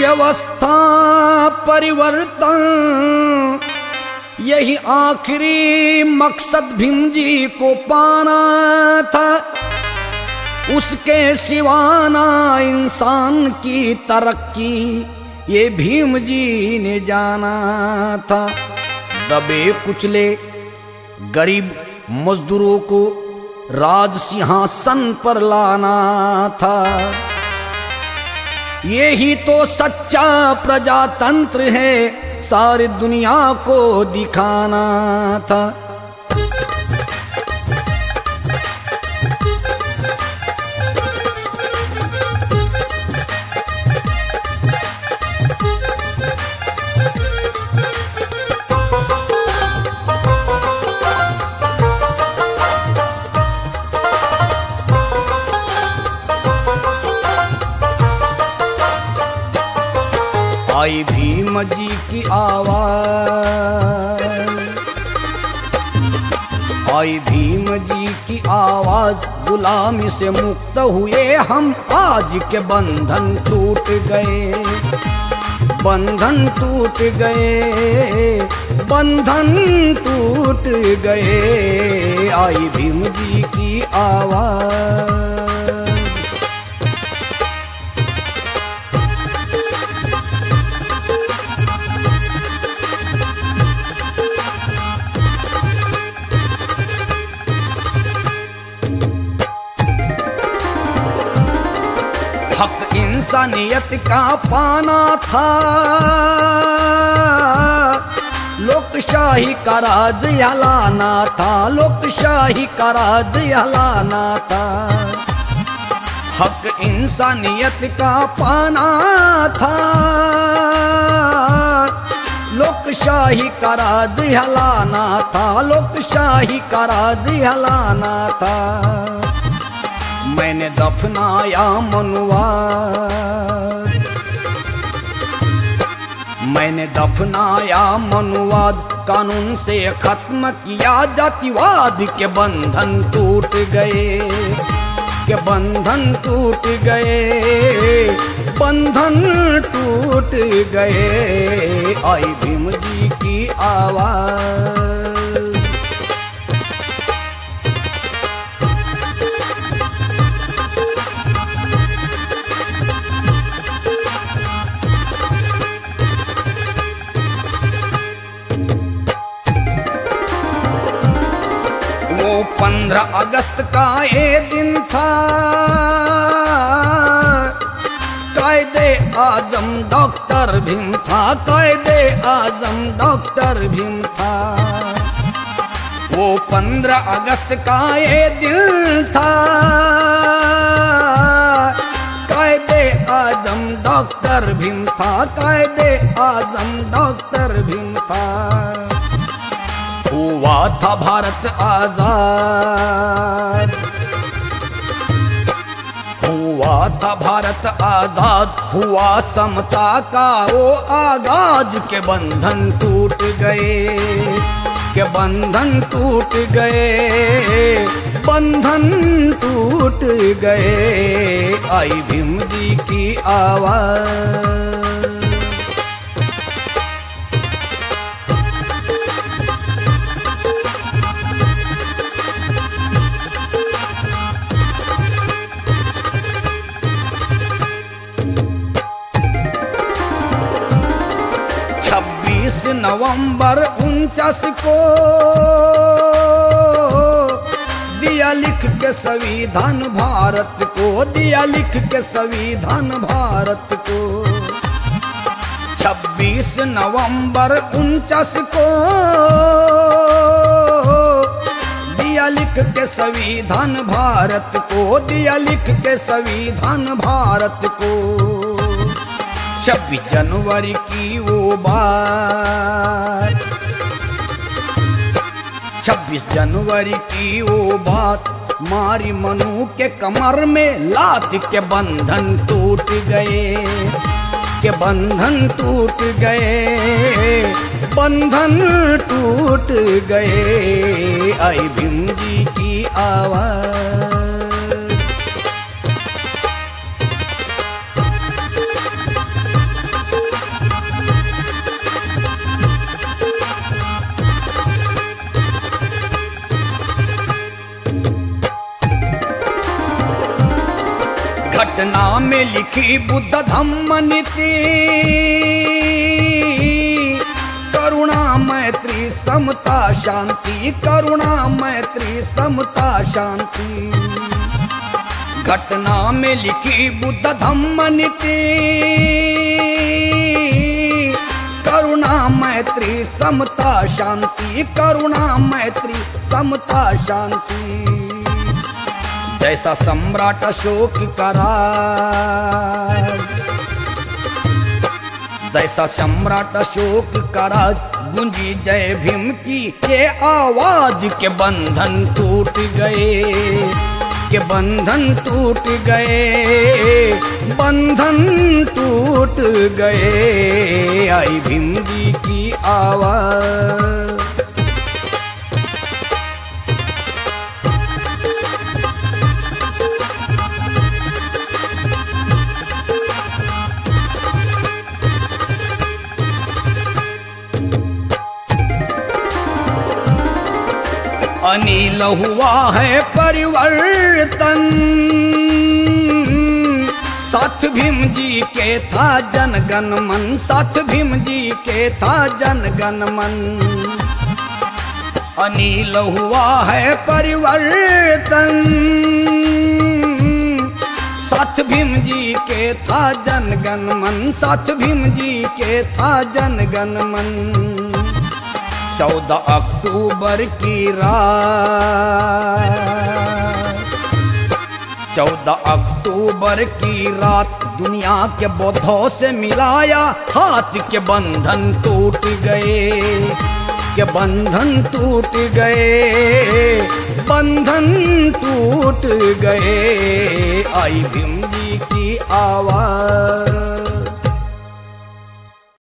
व्यवस्था परिवर्तन, यही आखिरी मकसद भीम जी को पाना था। उसके सिवाना इंसान की तरक्की ये भीम जी ने जाना था। दबे कुचले गरीब मजदूरों को राज सिंहासन पर लाना था। यही तो सच्चा प्रजातंत्र है, सारी दुनिया को दिखाना था। आई भीम जी की आवाज, आई भीम जी की आवाज, गुलामी से मुक्त हुए हम, आज के बंधन टूट गए, बंधन टूट गए, बंधन टूट गए। आई भीम जी की आवाज। हक इंसानियत का पाना था, लोकशाही का राज हिलाना था, लोकशाही का राज हिलाना था। हक इंसानियत का पाना था, लोकशाही का राज हिलाना था, लोकशाही का राज हिलाना था। मैंने दफनाया मनुवाद, मैंने दफनाया मनुवाद, कानून से खत्म किया जातिवाद के बंधन टूट गए, के बंधन टूट गए, बंधन टूट गए। आई भीम जी की आवाज। वो 15 अगस्त का ये दिन था, कायदे आजम डॉक्टर भीम था, कायदे आजम डॉक्टर भीम था। वो 15 अगस्त का ये दिन था, कायदे आजम डॉक्टर भीम था, कायदे आजम डॉक्टर भीम था। हुआ था भारत आजाद, हुआ था भारत आजाद, हुआ समता का वो आगाज के बंधन टूट गए, के बंधन टूट गए, बंधन टूट गए। आई भीम जी की आवाज। नवंबर 49 को दिया लिख के संविधान भारत को, दिया लिख के संविधान भारत को। 26 नवंबर 49 को दिया लिख के संविधान भारत को, दिया लिख के संविधान भारत को। 26 जनवरी की वो बात, 26 जनवरी की वो बात, मारी मनु के कमर में लात के बंधन टूट गए, के बंधन टूट गए, बंधन टूट गए। आई भीम जी की आवाज। में लिखी बुद्ध धम्म नीति, करुणा मैत्री समता शांति, करुणा मैत्री समता शांति। घटना में लिखी बुद्ध धम्म नीति, करुणा मैत्री समता शांति, करुणा मैत्री समता शांति। जैसा सम्राट अशोक का राज, जैसा सम्राट अशोक का राज, गूंजी जय भीम की ये आवाज के बंधन टूट गए, के बंधन टूट गए, बंधन टूट गए। आई भीम जी की आवाज। अनिल हुआ है परिवर्तन, साथ भीम जी के था जनगण मन, साथ भीम जी के था जनगण मन। अनिल हुआ है परिवर्तन, साथ भीम जी के था जनगण मन, साथ भीम जी के था जनगण मन। 14 अक्टूबर की रात, 14 अक्टूबर की रात, दुनिया के बौद्धों से मिलाया हाथ, के बंधन टूट गए, के बंधन टूट गए, बंधन टूट गए। आई भीम जी की आवाज।